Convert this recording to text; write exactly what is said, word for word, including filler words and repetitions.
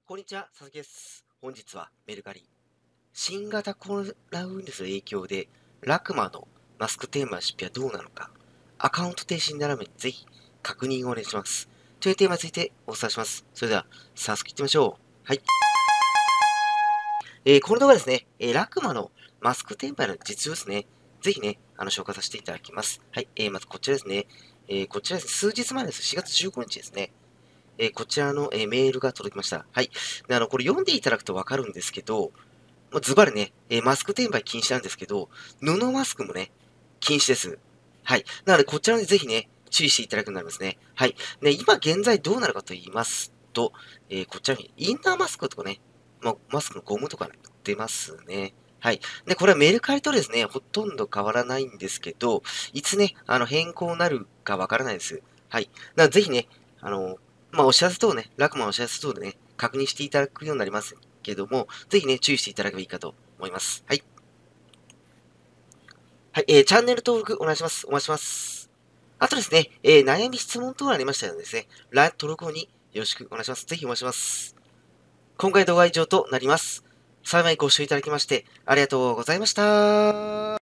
こんにちは、佐々木です。本日はメルカリ。新型コロナウイルスの影響で、ラクマのマスクテーマの出費はどうなのか、アカウント停止にならないようにぜひ確認をお願いします。というテーマについてお伝えします。それでは、早速いってみましょう。はい。えーこの動画ですね、えーラクマのマスク転売の実情ですね。ぜひね、あの、紹介させていただきます。はい。えーまずこちらですね。えーこちらですね、数日前です。しがつじゅうごにちですね。えーこちらの、えーメールが届きました。はい。で、あの、これ読んでいただくとわかるんですけど、もうズバリね、えーマスク転売禁止なんですけど、布マスクもね、禁止です。はい。なので、こちらにぜひね、注意していただくようになりますね。はい。ね、今現在どうなるかと言いますと、えーこちらにインナーマスクとかね、まあ、マスクのゴムとかね、売ってますね。はい。で、これはメルカリとですね、ほとんど変わらないんですけど、いつね、あの、変更になるかわからないです。はい。なので、ぜひね、あの、まあ、お知らせ等ね、ラクマのお知らせ等でね、確認していただくようになりますけども、ぜひね、注意していただけばいいかと思います。はい。はい、えー、チャンネル登録お願いします。お待ちします。あとですね、えー、悩み質問等ありましたらですね、ライン 登録後によろしくお願いします。ぜひお待ちします。今回動画は以上となります。最後までご視聴いただきまして、ありがとうございました。